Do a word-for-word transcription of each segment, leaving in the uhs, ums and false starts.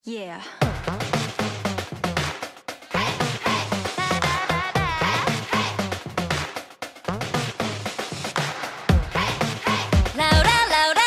Yeah. 라우라 라우라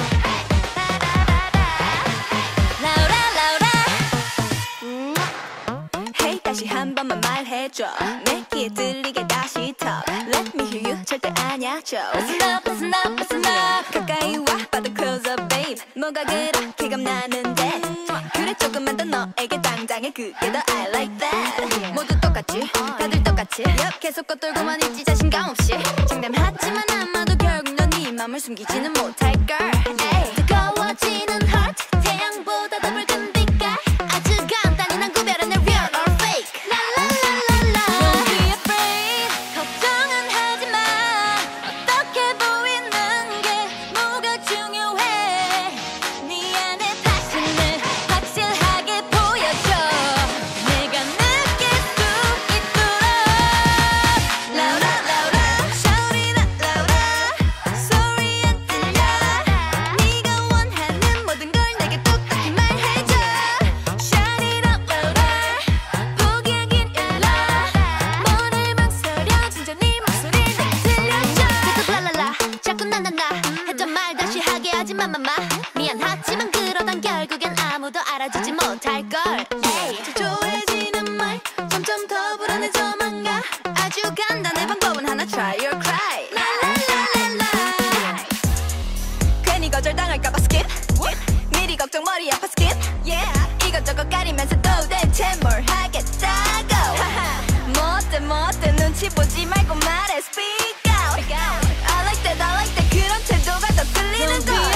라우라 라우라 음. Hey 다시 한 번만 말해줘 내 귀에 들리게 다시 talk Let me hear you 절대 아냐 줘 Listen up listen up listen up 가까이 와 봐도 close up babe 뭐가 그렇게 겁나는데 그래 조금만 더 너에게 당당해 그게 더 I like that 모두 똑같지 다들 똑같이 yep, 계속 겉돌고만 있지 자신감 없이 장담하지만 아마도 결국 넌 네 맘을 숨기지는 못할걸 hey. 뜨거워지는 heart 태양보다 더 붉은 빛깔 아주 간단히 난 구별하는 real or fake 라라라라라 Don't be afraid 걱정은 하지마 어떻게 보이는 게 뭐가 중요해 네 안에 passion을 확실하게 보여줘 내가 느낄 수 있도록 라우라 라우라 shout it out 라우라 소리 안 들려 네가 원하는 모든 걸 내게 똑똑히 말해줘 shout it out 라우라 포기하긴 일러 뭐를 망설여 진짜 네 목소리 내게 들려줘 계속 랄랄라 자꾸 나나나 했던 말 다시 하게 하지 마마마 미안하지만 그러단 결국엔 아무도 알아주지 못할걸 hey. 초조해지는 말 점점 더 불안해져만 가 아주 간단해 방법은 하나 try or cry 라라라라라 괜히 거절당할까봐 skip 미리 걱정 머리 아파 skip yeah. 이것저것 가리면서 도대체 뭘 하겠다고 뭐 어때 뭐 어때 눈치 보지 말고 말해 speak out I like that I like that 그런 태도가 더 끌리는 걸